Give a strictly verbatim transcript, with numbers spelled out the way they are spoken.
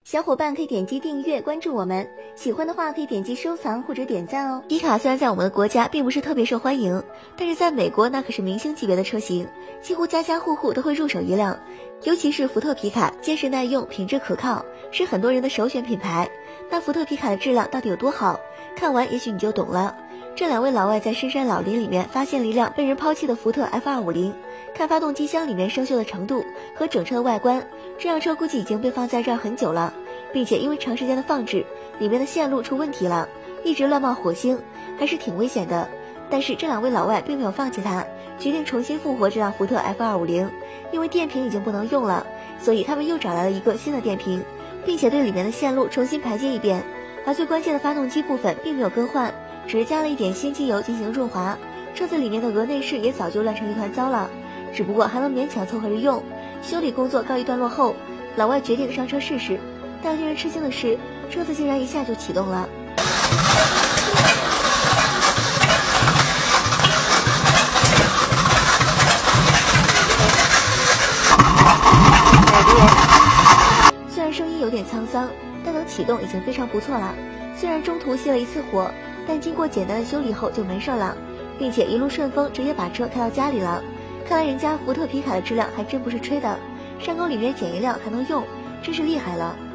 小伙伴可以点击订阅关注我们，喜欢的话可以点击收藏或者点赞哦。皮卡虽然在我们的国家并不是特别受欢迎，但是在美国那可是明星级别的车型，几乎家家户户都会入手一辆。尤其是福特皮卡，结实耐用，品质可靠，是很多人的首选品牌。那福特皮卡的质量到底有多好？看完也许你就懂了。这两位老外在深山老林里面发现了一辆被人抛弃的福特 F 二五零，看发动机箱里面生锈的程度和整车的外观，这辆车估计已经被放在这儿很久了，并且因为长时间的放置，里面的线路出问题了，一直乱冒火星，还是挺危险的。但是这两位老外并没有放弃它，决定重新复活这辆福特 F 二五零，因为电瓶已经不能用了，所以他们又找来了一个新的电瓶，并且对里面的线路重新排接一遍。而最关键的发动机部分并没有更换，只是加了一点新机油进行润滑，车子里面的额内饰也早就乱成一团糟了，只不过还能勉强凑合着用。修理工作告一段落后，老外决定上车试试，但令人吃惊的是，车子竟然一下就启动了。虽然声音有点沧桑，但能启动已经非常不错了。虽然中途熄了一次火，但经过简单的修理后就没事了，并且一路顺风，直接把车开到家里了。看来人家福特皮卡的质量还真不是吹的，山沟里面捡一辆还能用，真是厉害了。